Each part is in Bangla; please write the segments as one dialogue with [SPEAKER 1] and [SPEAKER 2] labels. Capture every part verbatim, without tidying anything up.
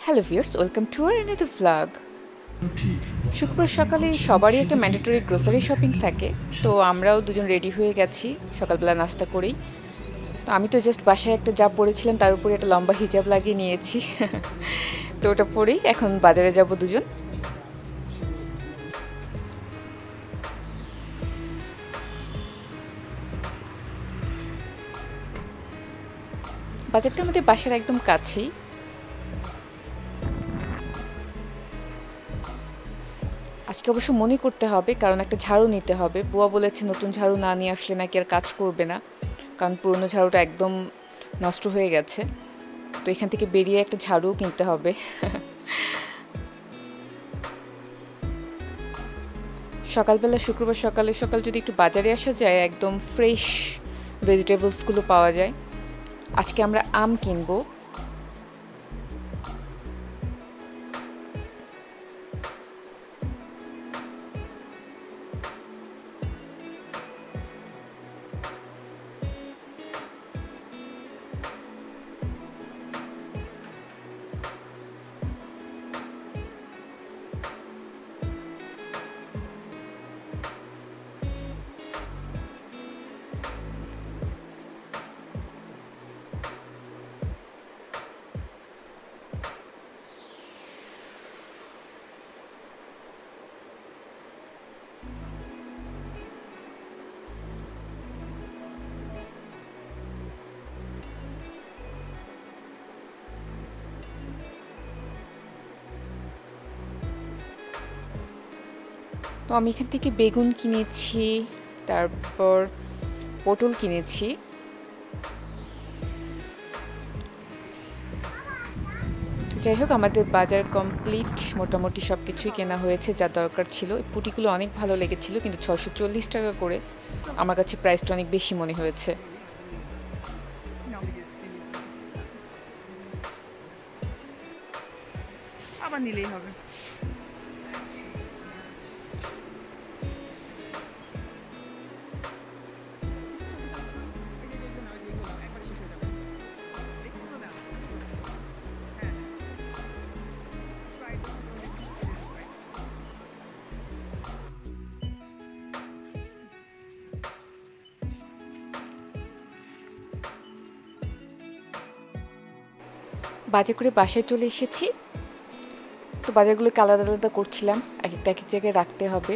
[SPEAKER 1] Hello viewers, welcome to our another vlog. শুক্রবার সকালে সবারই একটা ম্যান্ডেটরি গ্রোসারি শপিং থাকে, তো আমরাও দুজন রেডি হয়ে গেছি সকালবেলা নাস্তা করেই। তো আমি তো জাস্ট বাসায় একটা যা পরেছিলাম তার উপরে একটা লম্বা হিজাব লাগিয়ে নিয়েছি। তো ওটা পরেই এখন বাজারে যাব দুজন। বাজারটা আমাদের বাসার একদম কাছেই। আজকে অবশ্য মনে করতে হবে, কারণ একটা ঝাড়ু নিতে হবে। বুয়া বলেছে নতুন ঝাড়ু না নিয়ে আসলে নাকি আর কাজ করবে না, কারণ পুরনো ঝাড়ুটা একদম নষ্ট হয়ে গেছে। তো এখান থেকে বেরিয়ে একটা ঝাড়ু কিনতে হবে। সকালবেলা শুক্রবার সকালে সকাল যদি একটু বাজারে আসা যায়, একদম ফ্রেশ ভেজিটেবলসগুলো পাওয়া যায়। আজকে আমরা আম কিনবো। তো আমি এখান থেকে বেগুন কিনেছি, তারপর পটল কিনেছি। যাই হোক, আমাদের বাজার কমপ্লিট, মোটামুটি সব কিছুই কেনা হয়েছে যা দরকার ছিল। পুটিগুলো অনেক ভালো লেগেছিল, কিন্তু ছশো চল্লিশ টাকা করে আমার কাছে প্রাইসটা অনেক বেশি মনে হয়েছে।
[SPEAKER 2] আবার নিলেই হবে।
[SPEAKER 1] বাজার করে বাসায় চলে এসেছি। তো বাজারগুলোকে আলাদা আলাদা করছিলাম, এক একটা এক এক জায়গায় রাখতে হবে।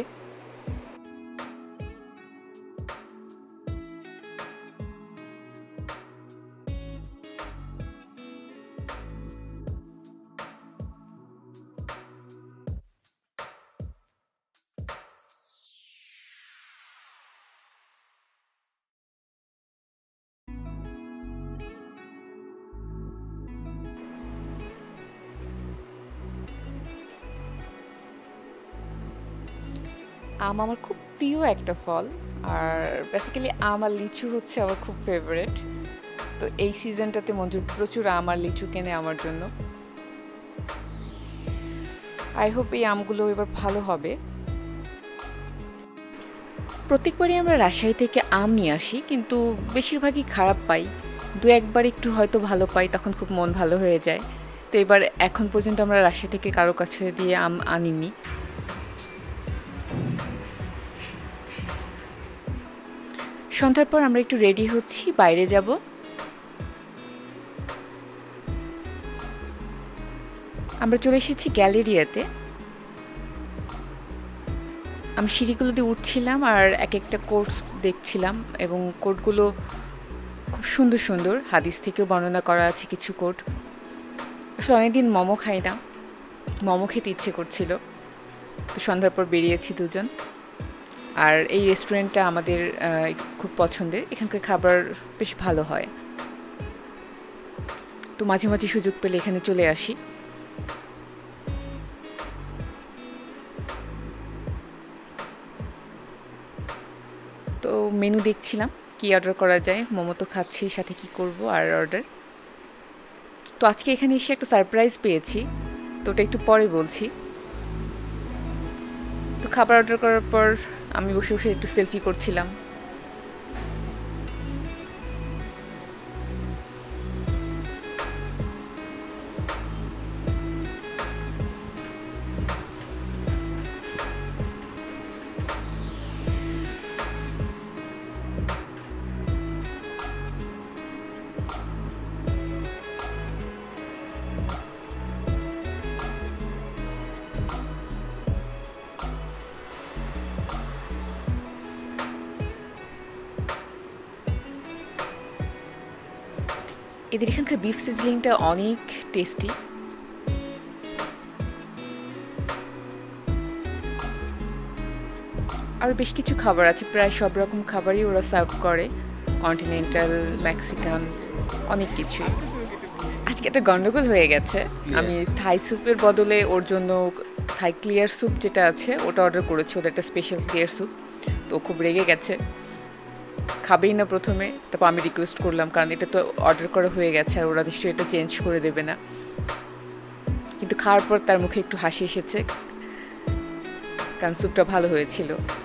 [SPEAKER 1] আম আমার খুব প্রিয় একটা ফল, আর বেসিক্যালি আম আর লিচু হচ্ছে আমার খুব ফেভারিট। তো এই সিজনটাতে মঞ্জুর প্রচুর আম আর লিচু কেনে আমার জন্য। আই হোপ এই আমগুলো এবার ভালো হবে। প্রত্যেকবারই আমরা রাজশাহী থেকে আম নিয়ে আসি, কিন্তু বেশিরভাগই খারাপ পাই। দু একবার একটু হয়তো ভালো পাই, তখন খুব মন ভালো হয়ে যায়। তো এবার এখন পর্যন্ত আমরা রাজশাহী থেকে কারো কাছে দিয়ে আম আনিনি। সন্ধ্যার পর আমরা একটু রেডি হচ্ছি, বাইরে যাব। আমরা চলে এসেছি গ্যালেরিয়াতে। আমি সিঁড়িগুলো দিয়ে উঠছিলাম আর এক একটা কোর্স দেখছিলাম, এবং কোটগুলো খুব সুন্দর সুন্দর, হাদিস থেকেও বর্ণনা করা আছে কিছু কোট। আসলে অনেকদিন মোমো খাই না, মোমো খেতে ইচ্ছে করছিল। তো সন্ধ্যার পর বেরিয়েছি দুজন। আর এই রেস্টুরেন্টটা আমাদের খুব পছন্দের, এখানকার খাবার বেশ ভালো হয়। তো মাঝে মাঝে সুযোগ পেলে এখানে চলে আসি। তো মেনু দেখছিলাম কি অর্ডার করা যায়। মোমো তো খাচ্ছি, সাথে কি করব আর অর্ডার। তো আজকে এখানে এসে একটা সারপ্রাইজ পেয়েছি, তো ওটা একটু পরে বলছি। তো খাবার অর্ডার করার পর আমি বসে বসে একটু সেলফি করছিলাম। এদের এখানকার বিফ সিজলিংটা অনেক টেস্টি। আর বেশ কিছু খাবার আছে, প্রায় সব রকম খাবারই ওরা সার্ভ করে, কন্টিনেন্টাল, মেক্সিকান, অনেক কিছু। আজকে একটা গন্ডগোল হয়ে গেছে, আমি থাই স্যুপের বদলে ওর জন্য থাই ক্লিয়ার স্যুপ যেটা আছে ওটা অর্ডার করেছি, ওদের একটা স্পেশাল ক্লিয়ার স্যুপ। তো খুব রেগে গেছে, খাবেই না প্রথমে। তারপর আমি রিকোয়েস্ট করলাম, কারণ এটা তো অর্ডার করা হয়ে গেছে আর ওরা নিশ্চয়ই এটা চেঞ্জ করে দেবে না। কিন্তু খাওয়ার পর তার মুখে একটু হাসি এসেছে, কারণ স্যুপটা ভালো হয়েছিল।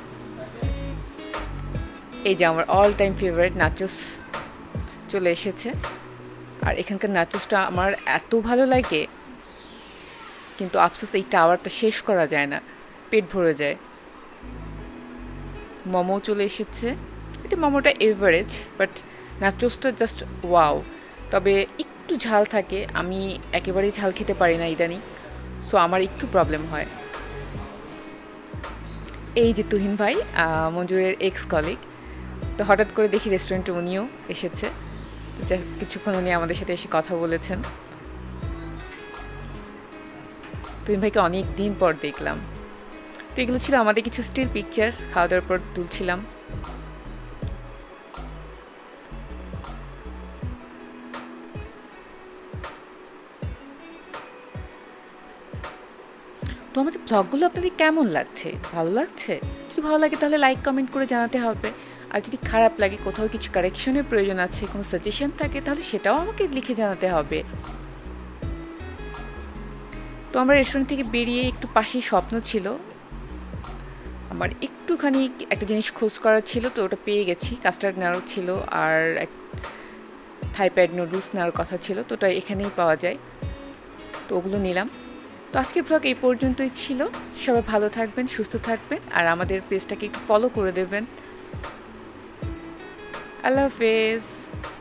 [SPEAKER 1] এই যে আমার অল টাইম ফেভারিট নাচোস চলে এসেছে। আর এখানকার নাচোসটা আমার এত ভালো লাগে, কিন্তু আফসোস এই টাওয়ারটা শেষ করা যায় না, পেট ভরে যায়। মোমো চলে এসেছে, এটা মোমোটা এভারেজ, বাট নাচোসটা জাস্ট ওয়াও। তবে একটু ঝাল থাকে, আমি একেবারেই ঝাল খেতে পারি না ইদানিং, সো আমার একটু প্রবলেম হয়। এই যে তুহিন ভাই, মঞ্জুরের এক্স কলিগ, তো হঠাৎ করে দেখি রেস্টুরেন্টে উনিও এসেছে, যা কিছুক্ষণ উনি আমাদের সাথে এসে কথা বলেছেন। তুহিন ভাইকে অনেক দিন পর দেখলাম। তো এগুলো ছিল আমাদের কিছু স্টিল পিকচার, খাওয়া দাওয়ার পর তুলছিলাম। তো আমাদের ব্লগগুলো আপনাদের কেমন লাগছে, ভালো লাগছে? যদি ভালো লাগে তাহলে লাইক কমেন্ট করে জানাতে হবে। আর যদি খারাপ লাগে, কোথাও কিছু কারেকশনের প্রয়োজন আছে, কোনো সাজেশন থাকে, তাহলে সেটাও আমাকে লিখে জানাতে হবে। তো আমরা রেস্টুরেন্ট থেকে বেরিয়ে একটু পাশেই স্বপ্ন ছিল, আমার একটুখানি একটা জিনিস খোঁজ করার ছিল, তো ওটা পেয়ে গেছি। কাস্টার্ড নেওয়ার ছিল আর এক থাই প্যাড নুডলস নেওয়ার কথা ছিল, তো ওটা এখানেই পাওয়া যায়, তো ওগুলো নিলাম। তো আজকের ব্লগ এই পর্যন্তই ছিল। সবাই ভালো থাকবেন, সুস্থ থাকবেন, আর আমাদের পেজটাকে একটু ফলো করে দেবেন। আল্লাহ হাফেজ।